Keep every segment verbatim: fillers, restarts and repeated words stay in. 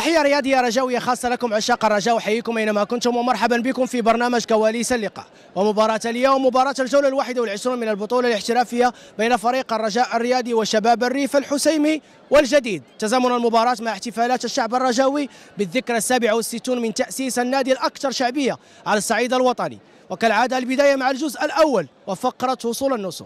تحية رياضية رجاوية خاصة لكم عشاق الرجاء، أحييكم أينما كنتم ومرحبا بكم في برنامج كواليس اللقاء. ومباراة اليوم مباراة الجولة الواحدة والعشرون من البطولة الاحترافية بين فريق الرجاء الرياضي وشباب الريف الحسيمي والجديد. تزامن المباراة مع احتفالات الشعب الرجاوي بالذكرى السابعة والستون من تأسيس النادي الأكثر شعبية على الصعيد الوطني. وكالعادة البداية مع الجزء الأول وفقرة وصول النصور.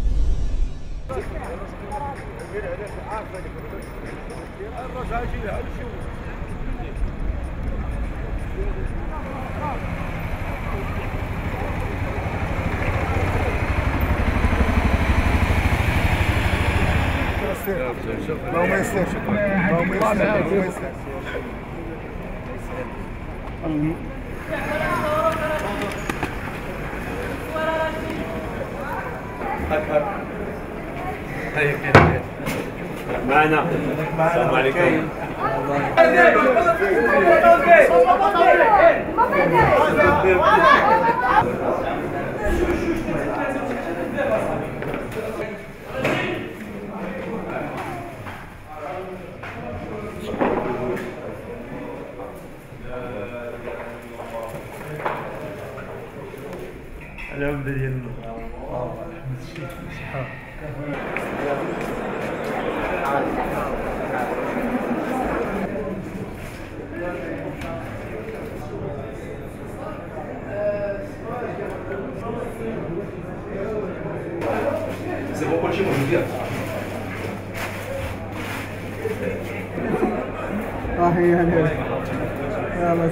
ما ما يصير ما ما يصير هيا كده معنا. السلام عليكم. العمدة ديال أحمد الشيخ شحال C'est bon, coach, moi je viens. اه هي هي يلا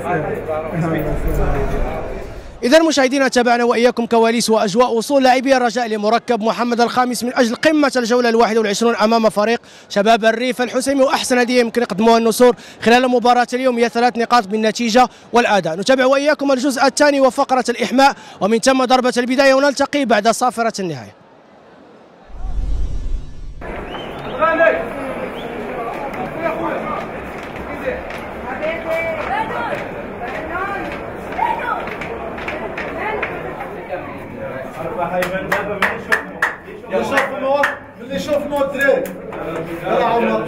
سير. إذا مشاهدينا تابعنا وإياكم كواليس وأجواء وصول لاعبي الرجاء لمركب محمد الخامس من أجل قمة الجولة الواحدة والعشرون أمام فريق شباب الريف الحسيمي، وأحسن هدية يمكن يقدموها النصور خلال مباراة اليوم هي ثلاث نقاط بالنتيجة والأداء. نتابع وإياكم الجزء الثاني وفقرة الإحماء، ومن ثم ضربة البداية، ونلتقي بعد صافرة النهاية. اللي شافوا اللي شافوا الدراري يلا عمر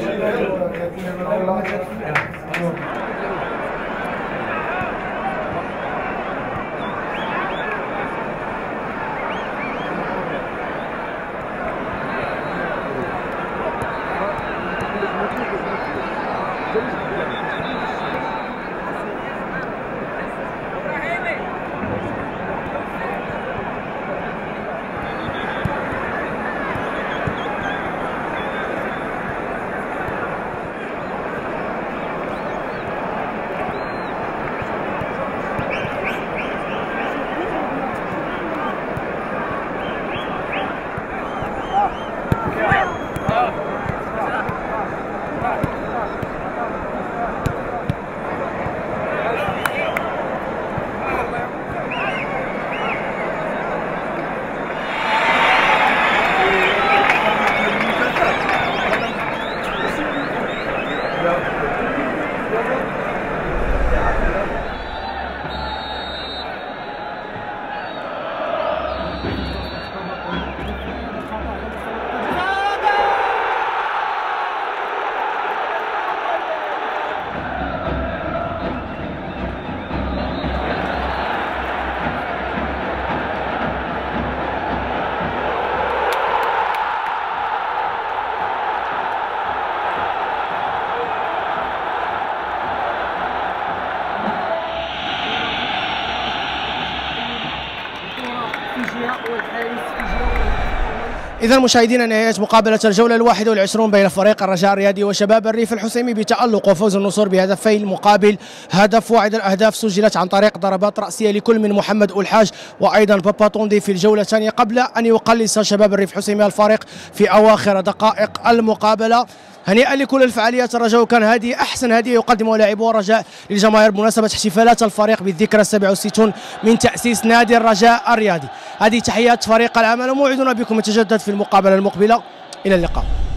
إذا مشاهدينا نهاية مقابلة الجولة الواحدة والعشرون بين فريق الرجاء الرياضي وشباب الريف الحسيمي بتألق وفوز النصور بهدفين مقابل هدف. واحد الأهداف سجلت عن طريق ضربات رأسية لكل من محمد أولحاج وأيضا بابا طوندي في الجولة الثانية، قبل أن يقلص شباب الريف الحسيمي الفارق في أواخر دقائق المقابلة. هنيئا لكل الفعاليات الرجاء، وكان هذه أحسن هدية يقدمها لاعبو الرجاء للجماهير بمناسبة احتفالات الفريق بالذكرى السابعة والستون من تأسيس نادي الرجاء الرياضي. هذه تحيات فريق العمل، وموعدنا بكم يتجدد في المقابلة المقبلة. إلى اللقاء.